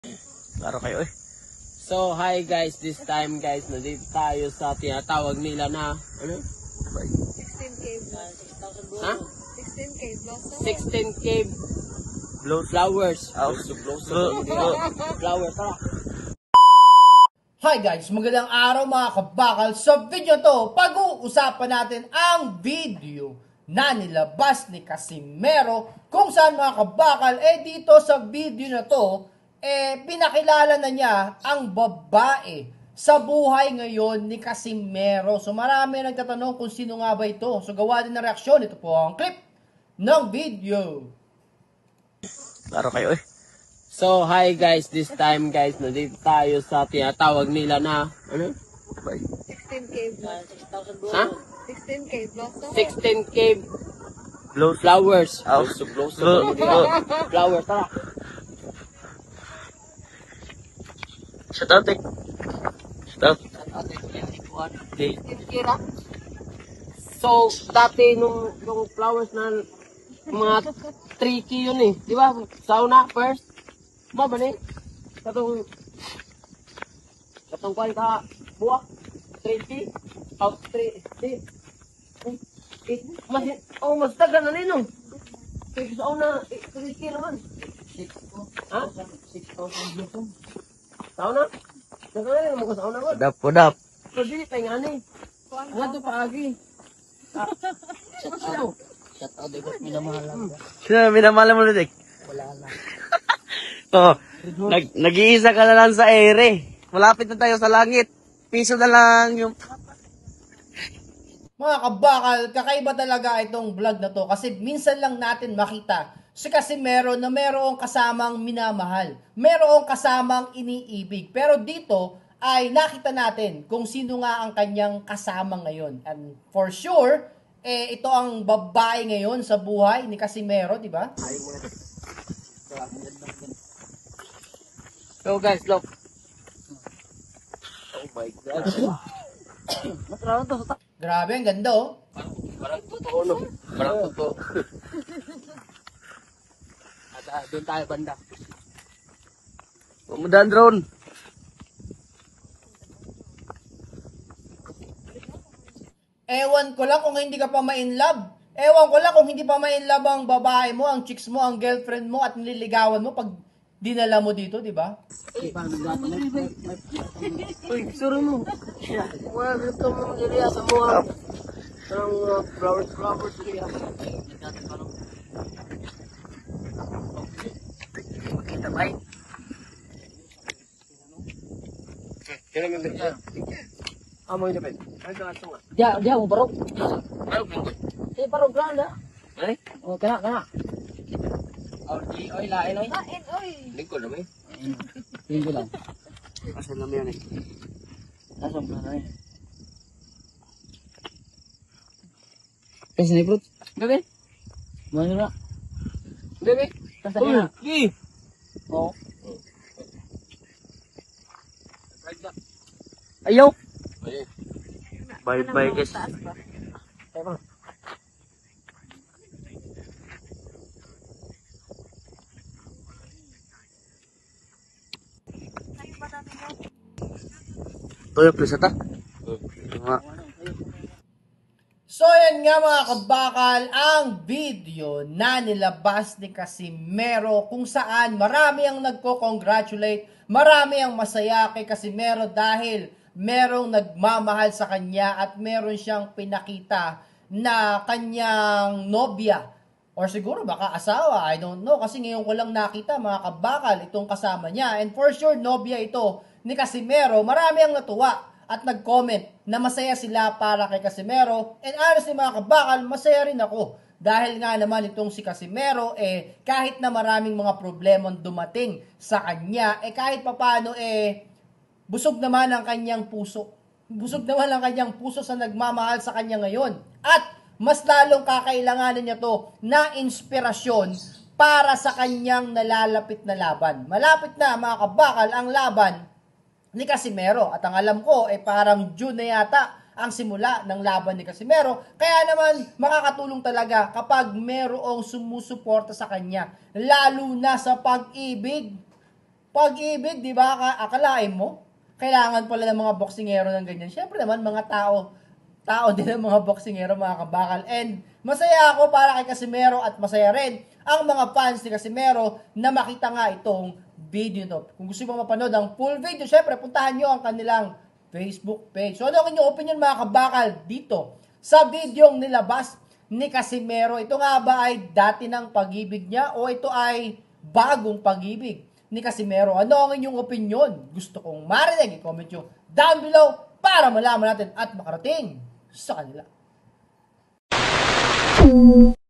Klaro kayo eh. So, hi guys, this time guys, nandito tayo sa tinatawag nila na, ano? 16K Ha? 16K plus. 16K Flowers. flowers. Flowers, tara. Hi guys, magandang araw mga kabakal. Sa video to, pag-uusapan natin ang video na nilabas ni Casimero kung saan mga kabakal, dito sa video na to, pinakilala na niya ang babae sa buhay ngayon ni Casimero. So marami nagtatanong kung sino nga ba ito. So gawa din ng reaksyon. Ito po ang clip ng video. Klaro kayo eh. So, hi guys, this time guys, nandito tayo sa tinatawag nila na, ano? 16K plus. Ha? 16K plus. 16K flowers. Flowers, tara. Shout out eh. Shout out. So, dati nung flowers na mga tricky yun eh. Di ba? Sauna first. Ba ni? Katong kwan ka buwak. Tricky. Out tricky. Mas taga na ninong. Sauna, tricky naman. Ha? 6,000 sauna? Nagkakaroon naman ko sauna ko. Pudap. So, dili tayo nga ni. Nga ito paagi. Shout out, ikot minamahalan. Sino minamala mo ulit eh? Wala na. Oo. Nag-iisa ka na lang sa ere. Malapit na tayo sa langit. Piso na lang yung... Mga kabakal, kakaiba talaga itong vlog na to kasi minsan lang natin makita si Casimero na merong kasamang minamahal, merong kasamang iniibig. Pero dito ay nakita natin kung sino nga ang kanyang kasama ngayon. And for sure, ito ang babae ngayon sa buhay ni Casimero, di ba? So guys, look. Oh my God. Matrawan to. Grabe, ang ganda oh. Parang totoo no. Parang totoo. At doon tayo banda. Umudan drone. Ewan ko lang kung hindi ka pa ma-inlove. Ewan ko lang kung hindi pa ma-inlove ang babae mo, ang chicks mo, ang girlfriend mo at nililigawan mo pag dinala mo dito, di ba? Uy, suro mo. Welcome mo diriya sa mga flowers diriya. Makita ba eh? Kaya nga diriya. Amo ito pwede. Ano ka nga? Diya, mo barok. Barok granda. Ay? O, kana. Oy, lain oy. Kain, oy. Lingko na may. Tingko lang. Kasi lang yan eh. Nasaan pa na eh. Kasi na fruit. Gabi. Mana na? Gabi. Kasama na. Gi. Oo. Ayaw! Bye-bye guys. Tuyok please ata. So yan nga mga kabakal, ang video na nilabas ni Casimero kung saan marami ang nagko-congratulate, marami ang masaya kay Casimero dahil merong nagmamahal sa kanya at meron siyang pinakita na kanyang nobya or siguro baka asawa, I don't know kasi ngayon ko lang nakita mga kabakal itong kasama niya and for sure nobya ito ni Casimero. Marami ang natuwa at nag-comment na masaya sila para kay Casimero. And honestly mga kabakal, masaya rin ako. Dahil nga naman itong si Casimero, kahit na maraming mga problemang dumating sa kanya, kahit papano, busog naman ang kanyang puso. Busog naman ang kanyang puso sa nagmamahal sa kanya ngayon. At mas lalong kakailanganin niya to na inspirasyon para sa kanyang nalalapit na laban. Malapit na mga kabakal ang laban ni Casimero. At ang alam ko, parang June na yata ang simula ng laban ni Casimero. Kaya naman, makakatulong talaga kapag merong sumusuporta sa kanya. Lalo na sa pag-ibig. Pag-ibig, di ba? Akalain mo? Kailangan pala ng mga boksingero ng ganyan. Siyempre naman, mga tao din ng mga boksingero, mga kabakal. And masaya ako para kay Casimero at masaya rin ang mga fans ni Casimero na makita nga itong video nito. Kung gusto mo mapanood ang full video, syempre puntahan nyo ang kanilang Facebook page. So ano ang inyong opinion mga kabakal dito sa videong nilabas ni Casimero? Ito nga ba ay dati ng pag-ibig niya o ito ay bagong pag-ibig ni Casimero? Ano ang inyong opinion? Gusto kong marinig. I-comment nyo down below para malaman natin at makarating sa kanila.